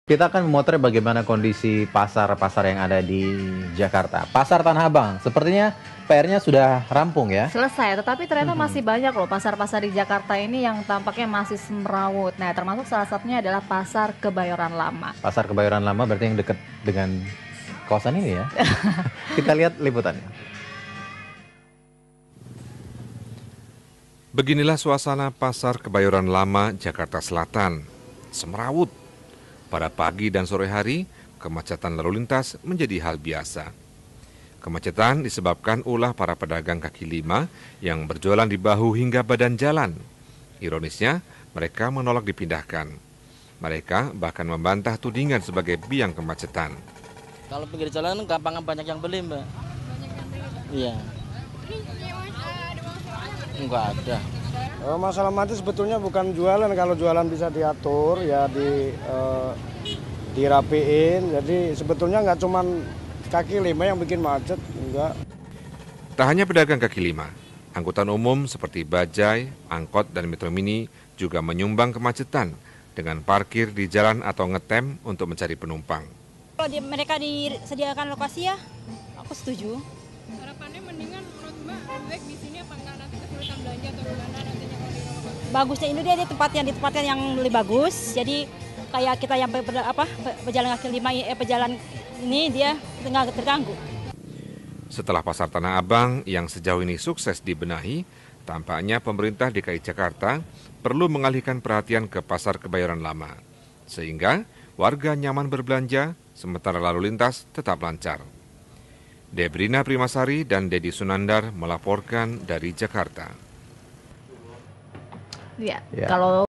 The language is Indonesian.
Kita akan memotret bagaimana kondisi pasar-pasar yang ada di Jakarta. Pasar Tanah Abang, sepertinya PR-nya sudah rampung ya? Selesai, tetapi ternyata masih Mhm. banyak loh pasar-pasar di Jakarta ini yang tampaknya masih semrawut. Nah, termasuk salah satunya adalah Pasar Kebayoran Lama. Pasar Kebayoran Lama berarti yang dekat dengan kawasan ini ya? Kita lihat liputannya. Beginilah suasana Pasar Kebayoran Lama, Jakarta Selatan. Semrawut. Pada pagi dan sore hari, kemacetan lalu lintas menjadi hal biasa. Kemacetan disebabkan ulah para pedagang kaki lima yang berjualan di bahu hingga badan jalan. Ironisnya, mereka menolak dipindahkan. Mereka bahkan membantah tudingan sebagai biang kemacetan. Kalau pinggir jalan gampang banyak yang beli, Mbak. Iya. Enggak ada. Masalah mati sebetulnya bukan jualan, kalau jualan bisa diatur ya dirapiin. Jadi sebetulnya nggak cuma kaki lima yang bikin macet, enggak. Tak hanya pedagang kaki lima, angkutan umum seperti bajai, angkot, dan metro mini juga menyumbang kemacetan dengan parkir di jalan atau ngetem untuk mencari penumpang. Kalau mereka disediakan lokasi ya, aku setuju. Harapannya mendingan menurut Mbak lebih baik di sini apa enggak, nanti kesulitan belanja atau gimana nantinya kalau direlokasi? Bagusnya ini dia di tempatnya yang lebih bagus. Jadi kayak kita yang berjalan kaki lima, pejalan ini dia nggak terganggu. Setelah Pasar Tanah Abang yang sejauh ini sukses dibenahi, tampaknya pemerintah DKI Jakarta perlu mengalihkan perhatian ke Pasar Kebayoran Lama, sehingga warga nyaman berbelanja sementara lalu lintas tetap lancar. Debrina Primasari dan Dedi Sunandar melaporkan dari Jakarta. Ya, Ya. kalau